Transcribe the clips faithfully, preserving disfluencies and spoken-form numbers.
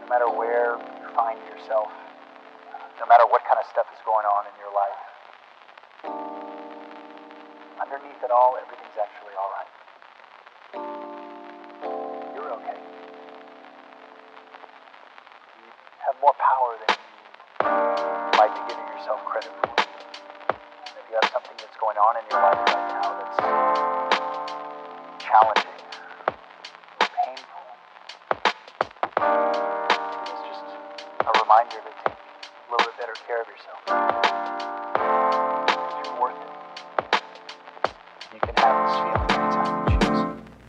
no matter where you find yourself, no matter what kind of stuff is going on in your life, underneath it all, everything's actually all right. You're okay. You have more power than you might be giving yourself credit for. If you have something that's going on in your life right now that's challenging, painful, it's just a reminder to take a little bit better care of yourself. Because you're worth it. You can have this feeling anytime you choose.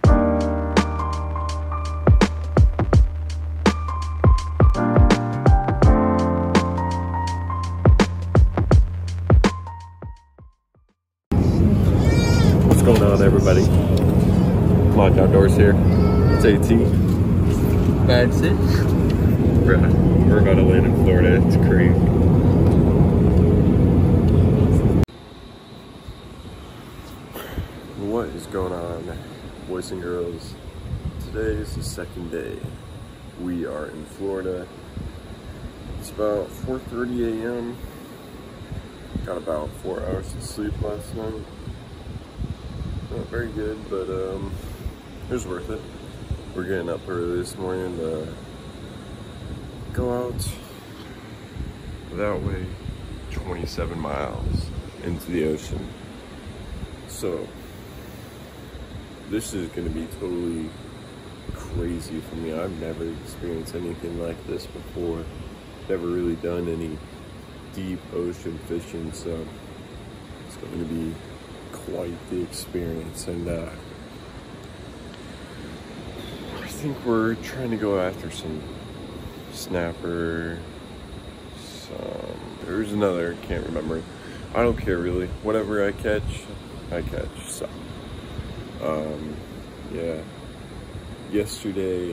What's going on, everybody? Lodge Outdoors here. It's A T Madsen. We're, we're about to land in Florida. It's crazy. What is going on, boys and girls? Today is the second day. We are in Florida. It's about four thirty a m Got about four hours of sleep last night. Not very good, but um, it was worth it. We're getting up early this morning to go out that way twenty-seven miles into the ocean. So this is going to be totally crazy for me. I've never experienced anything like this before. Never really done any deep ocean fishing, so it's going to be quite the experience. And uh, I think we're trying to go after some snapper, some, there's another, can't remember. I don't care really, whatever I catch, I catch. So um, yeah, yesterday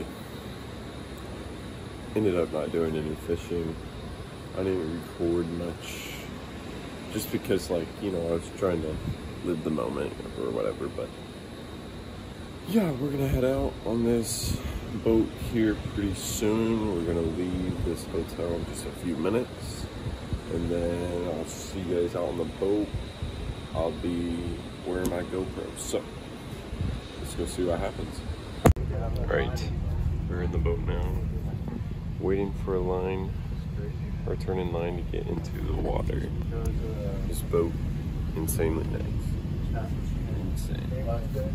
ended up not doing any fishing. I didn't record much just because, like, you know, I was trying to live the moment or whatever. But yeah, we're gonna head out on this boat here pretty soon. We're gonna leave this hotel in just a few minutes, and then I'll see you guys out on the boat. I'll be wearing my GoPro, so let's go see what happens. Right, we're in the boat now, waiting for a line, or turn in line to get into the water. This boat, insanely nice. Insane.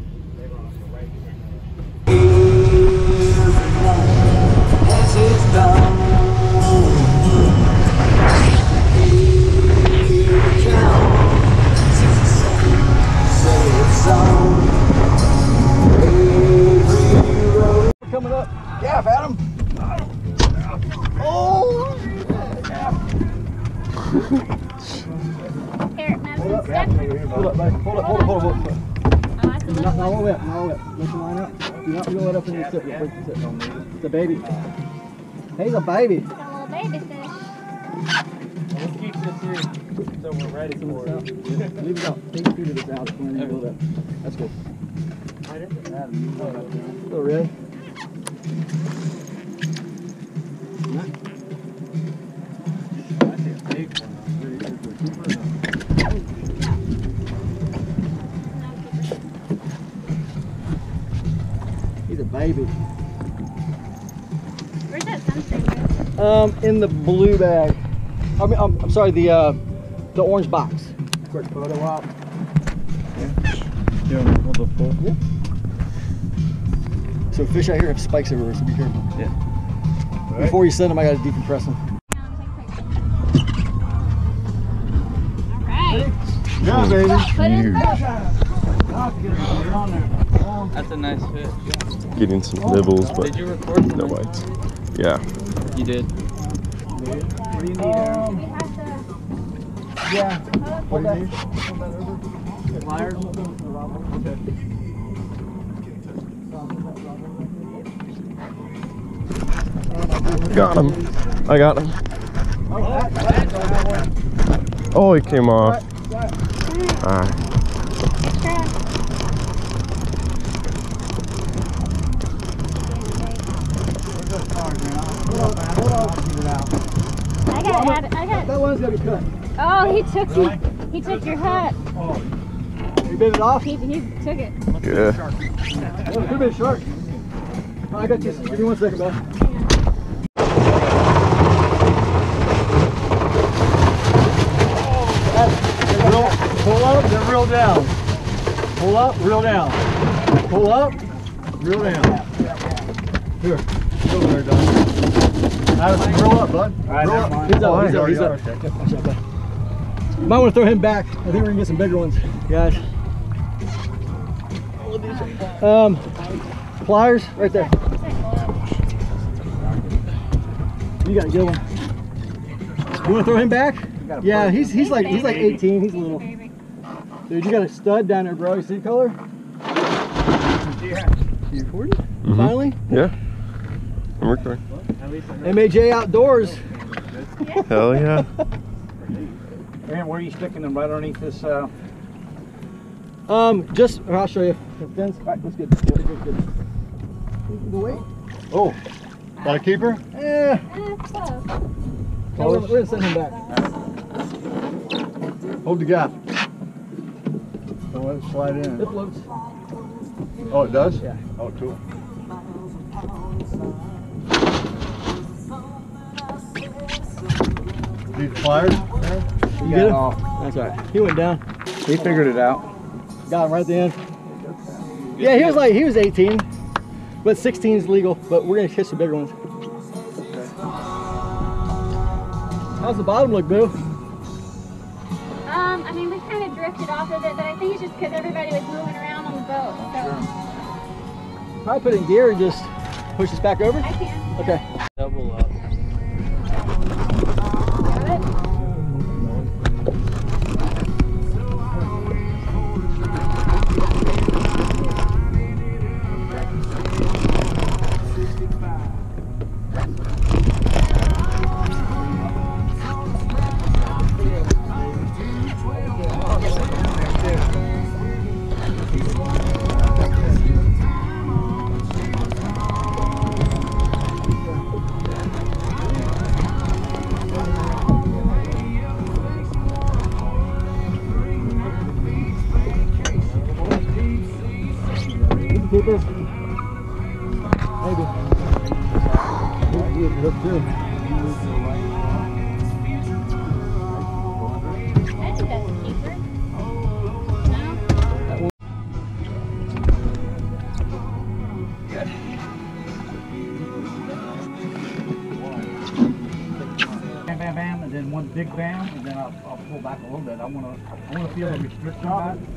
Coming up. Yeah, Adam. Oh! Here, Madsen, step. Hold up, buddy. Hold up, hold up, hold up, hold up. Oh, that's a No, little no, one. wet, no, wet. Let your line up. Do not go up in your tip. Break the tip on me. It's a baby. He's a baby. Got a little baby fish. Let's keep this here so we're ready for it. Leave it out. Eight feet of this out. A little bit. That's good. Still red. He's a baby. Where's that sunscreen? Um, in the blue bag. I mean, um, I'm sorry, the uh, the orange box. Quick photo op. Yeah. Yeah, hold the full. Yeah. So fish out here have spikes everywhere, so be careful. Yeah. Right. Before you send them, I gotta decompress them. Alright. Yeah, baby. Put it in the That's a nice fish. Getting some nibbles, but Did you record no something? bites. Yeah. You did. What do you need, Aaron? We have to... Yeah. What do you need? Pliers? Okay. Got him. I got him. Oh, he came off. Alright. now. I got it. I got. That one's gotta be cut. Oh, he took you. He took your hut. Oh, you bit it off? He, he took it. Yeah. Oh, it could be a shark. Oh, I got this. Give me one second, bud. Reel, pull up, then reel down. Pull up, reel down. Pull up, reel down. Here, go there, Don. Addison, reel up, bud. All right, Roll never up. mind. He's up, Oh, he's up, sorry, he's up. sorry. Yep, watch out, bud. You might want to throw him back. I think we're gonna get some bigger ones, guys. Um, pliers right there. You got a good one. You want to throw him back? Yeah, he's he's like he's like eighteen. He's little. Dude, you got a stud down there, bro. You see the color? You recording? Mm-hmm. Finally? Yeah. I'm recording. M A J Outdoors. Hell yeah. Aaron, where are you sticking them? Right underneath this? Uh... Um, just I'll show you. The fence. All right, that's good. That's good. That's good. The weight. Oh, got a keeper? Yeah. Eh, close. No, we're, we're gonna send him back. Hold the gap. Don't let it slide in. It floats. Oh, it does? Yeah. Oh, cool. These pliers? You get him? That's all right. He went down. He figured it out. Got him right at the end. Yeah, he was like he was eighteen, but sixteen is legal. But we're gonna catch some bigger ones. How's the bottom look, Boo? Um, I mean, we kind of drifted off of it, but I think it's just because everybody was moving around on the boat. So Probably put it in gear and just push this back over. I can. Okay. Double up. Got it? Keeper? Maybe. Look too. I think that's a keeper. No? Bam, bam, bam, and then one big bam, and then I'll, I'll pull back a little bit. I want to I want to feel the restriction on it.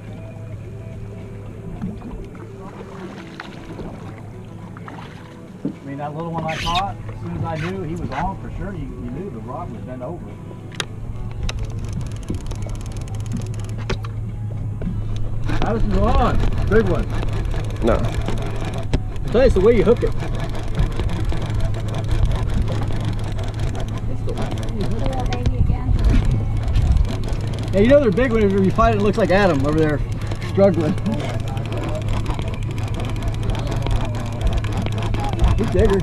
I mean, that little one I caught, as soon as I knew he was on for sure, you, you knew the rod was bent over. Addison's on. Big one. No. I tell you, it's the way you hook it. Little baby again. Yeah, you know they're big when you find it, it looks like Adam over there struggling. He's bigger.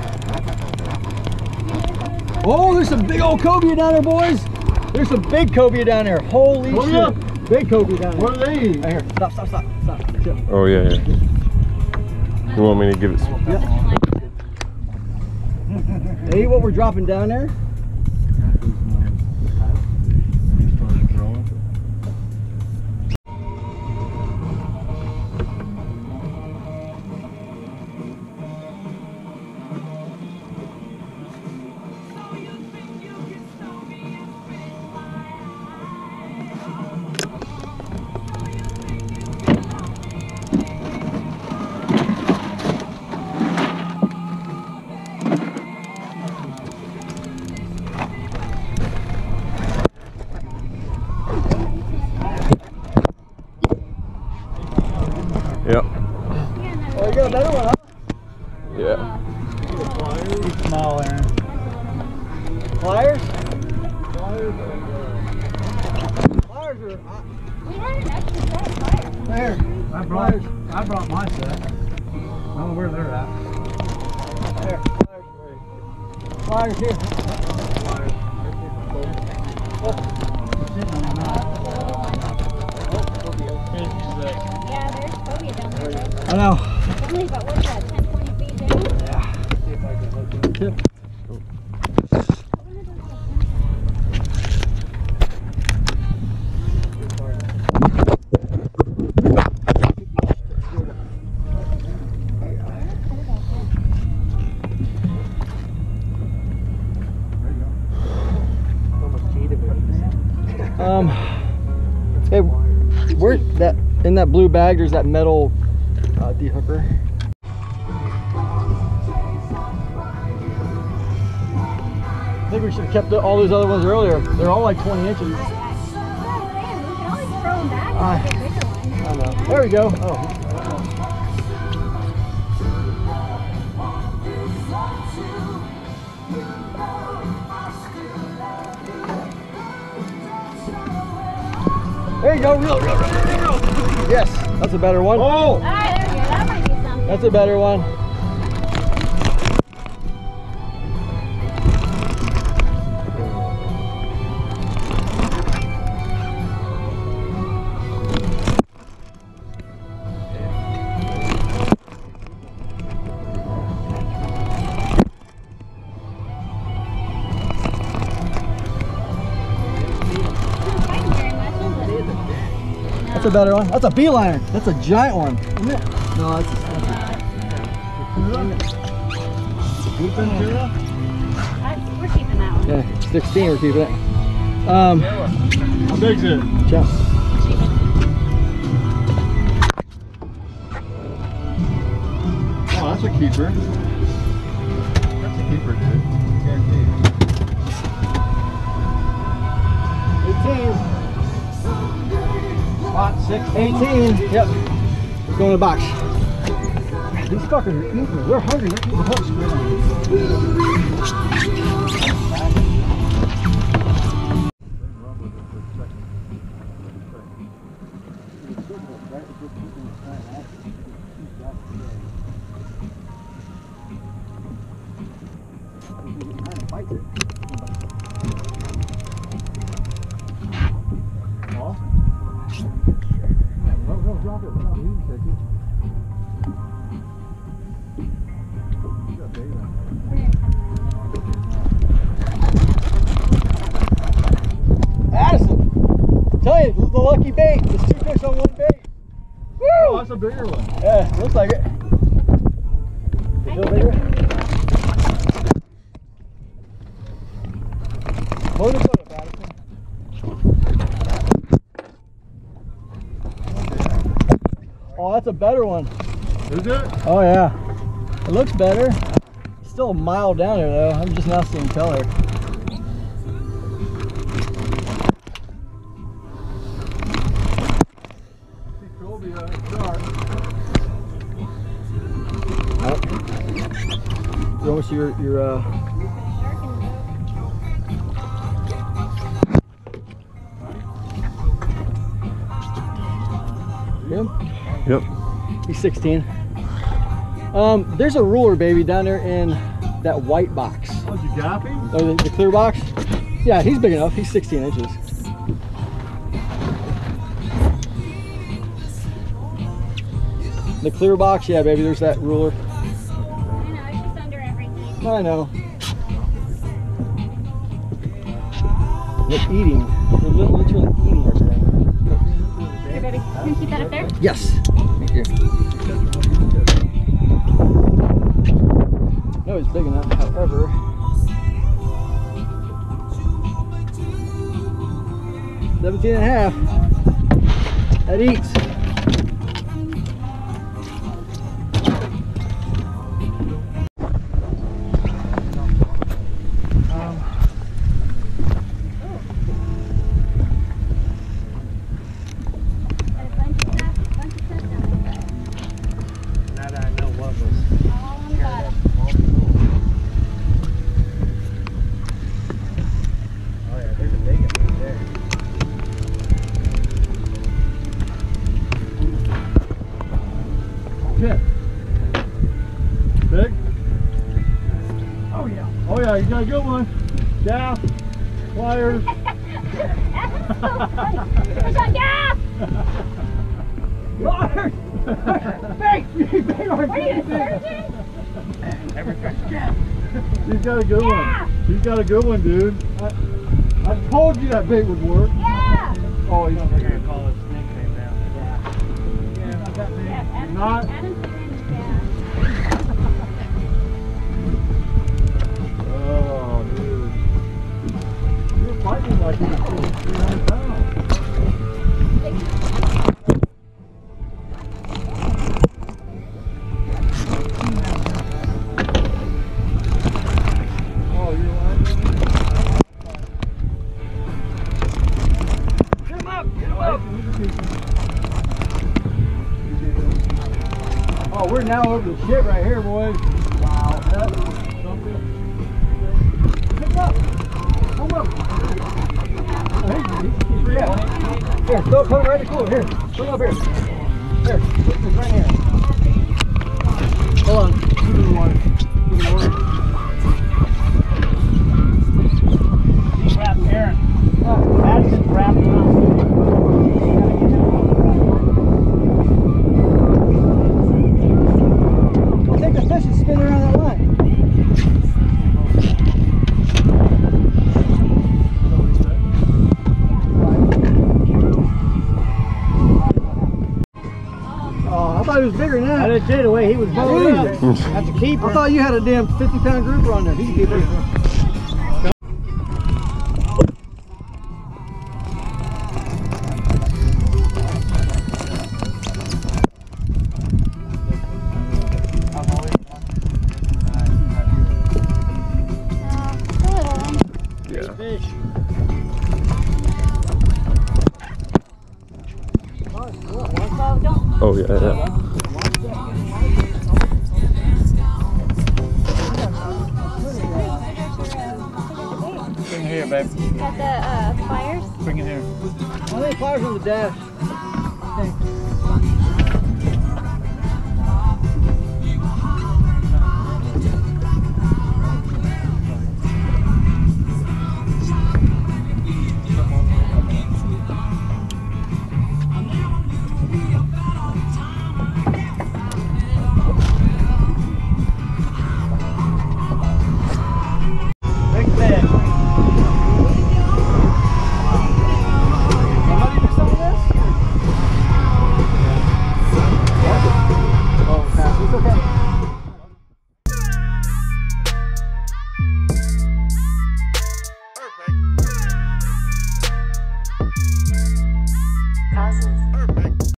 Oh, there's some big old cobia down there, boys. There's some big cobia down there. Holy Cobia? shit. Big cobia down there. What are they? Right here. Stop, stop, stop, stop. Chill. Oh yeah, yeah. You want me to give it some? Yeah. Hey, what we're dropping down there? Yep. Oh, you got another one, huh? Yeah. He's small, Aaron. Pliers? Pliers are... Pliers are... We had an extra set of pliers. There. I brought, I brought my set. I don't know where they're at. There. Pliers are ready. Pliers here. I know. Only about, what is that, ten, twenty feet down? Yeah. See if I can hook it. Tip. Um, hey, where that in that blue bag? There's that metal uh, dehooker. I think we should have kept the, all those other ones earlier. They're all like twenty inches. We can always throw them back Uh, and get bigger ones. I know. There we go. Oh. There you go, real, real, real, real, real. Yes, that's a better one. Oh! Ah, there we go. That might be something. That's a better one. That's a better one. That's a beeliner. That's a giant one, isn't it? No, that's a, that's I, we're keeping that one. yeah, sixteen. We're keeping it. Um, How big's it? check. Oh, that's a keeper. That's a keeper, dude. Guaranteed. eighteen. Spot six. eighteen. Yep. Let's go in the box. These fuckers are eating me. We're hungry. Let's eat the hooks. Adison, tell you, the lucky bait. It's two fish on one bait. Woo! Oh, that's a bigger one. Yeah, looks like it. You feel bigger? Hold it up, Addison. Oh, that's a better one. Is it? Oh yeah, it looks better. It's still a mile down there though. I'm just now seeing color. You almost your your uh. Him? Yep. He's sixteen. Um, there's a ruler, baby, down there in that white box. Oh, did you gap him? Or the, the clear box. Yeah, he's big enough. He's sixteen inches. The clear box, yeah, baby. There's that ruler. I know, it's just under everything. I know. They're eating. They're li- literally eating everything. Here, baby. Can you keep that up there? Yes. Thank you. No, it's big enough. However, seventeen and a half. That eats. Big? Oh yeah. Oh yeah, you got a good one. Gaff, pliers. That's so funny. Fish on gas! Bait! Bait on What are you, a surgeon? Every fish can. He's got a good Yeah. one. He's got a good one, dude. I, I told you that bait would work. Yeah! Oh, he's We're gonna call it snake bait now. Yeah, Adam, Not- Adam's been, yeah. Oh, dude. You're fighting like you're three hundred pounds. Oh, you're lying. Get him up! Get him up! Oh, we're now over the shit right here, boys. Wow. That's something. Pick him up. Come up. Oh, he's, he's, he's free out. Here, throw, put it right in the cooler. Here, put it up here. Here, put this right here. Hold on. Keep it in the water. Keep it in the water. He's wrapped Aaron. Madsen's wrapped him up. Well, take the fish and spin it around that line. Oh, I thought he was bigger than that. I didn't see the way he was bowled up. That's a keeper. I thought you had a damn fifty pound grouper on there. He's a keeper. Yeah. Fish. So don't. Oh, yeah, yeah. Bring it here, babe. Got the uh, pliers? Bring it here. How many flowers on the dash? Okay.